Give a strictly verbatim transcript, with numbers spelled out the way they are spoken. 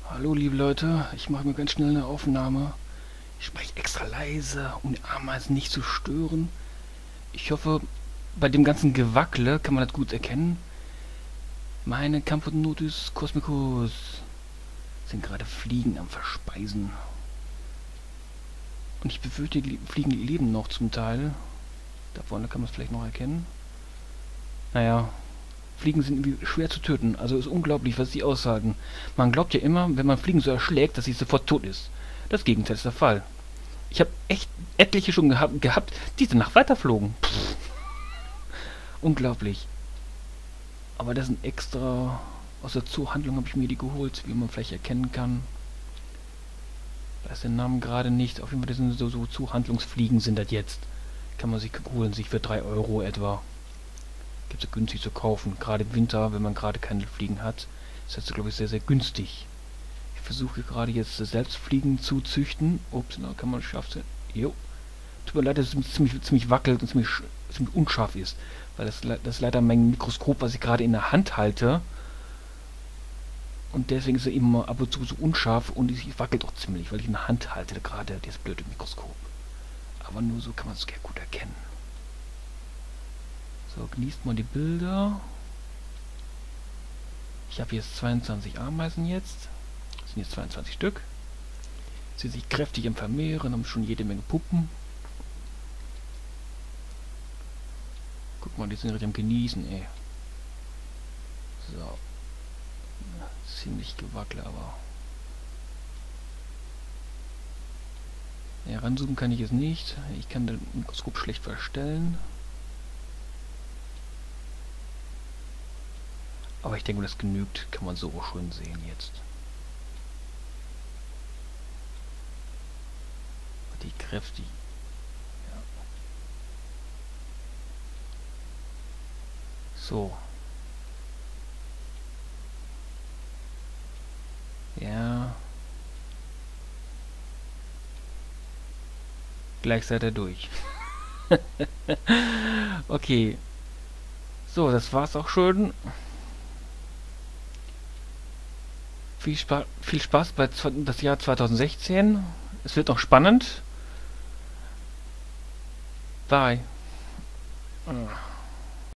Hallo liebe Leute, ich mache mir ganz schnell eine Aufnahme. Ich spreche extra leise, um die Ameisen nicht zu stören. Ich hoffe, bei dem ganzen Gewackle kann man das gut erkennen. Meine Camponotus cosmicus sind gerade Fliegen am Verspeisen. Und ich befürchte, die Fliegen leben noch zum Teil. Da vorne kann man es vielleicht noch erkennen. Naja, Fliegen sind irgendwie schwer zu töten. Also ist unglaublich, was sie aussagen. Man glaubt ja immer, wenn man Fliegen so erschlägt, dass sie sofort tot ist. Das Gegenteil ist der Fall. Ich habe echt etliche schon geha gehabt, die danach weiterflogen. Pff, unglaublich. Aber das sind extra... Aus der Zoohandlung habe ich mir die geholt, wie man vielleicht erkennen kann. Da ist der Name gerade nicht. Auf jeden Fall, das sind so, so Zoohandlungsfliegen sind das jetzt. Kann man sich holen, sich für drei Euro etwa. Gibt es günstig zu kaufen. Gerade im Winter, wenn man gerade keine Fliegen hat, ist das, glaube ich, sehr, sehr günstig. Ich versuche gerade jetzt selbst Fliegen zu züchten. Ups, na, kann man schafft. Jo. Tut mir leid, dass es ziemlich, ziemlich wackelt und ziemlich, ziemlich unscharf ist. Weil das, das ist leider mein Mikroskop, was ich gerade in der Hand halte. Und deswegen ist er eben ab und zu so unscharf und es wackelt auch ziemlich, weil ich in der Hand halte gerade das blöde Mikroskop. Aber nur so kann man es sehr gut erkennen. So, genießt mal die Bilder. Ich habe jetzt zweiundzwanzig Ameisen jetzt. Das sind jetzt zweiundzwanzig Stück. Sie sich kräftig im Vermehren, haben schon jede Menge Puppen. Guck mal, die sind richtig am Genießen, ey. So. Ziemlich gewackelt, aber... Ja, ranzoomen kann ich jetzt nicht. Ich kann den Mikroskop schlecht verstellen. Aber ich denke, das genügt. Kann man so auch schön sehen jetzt. Die kräftig. Ja. So. Ja. Gleich seid ihr durch. Okay. So, das war's auch schon. Viel, Spa viel Spaß bei das Jahr zweitausendsechzehn. Es wird noch spannend. Bye.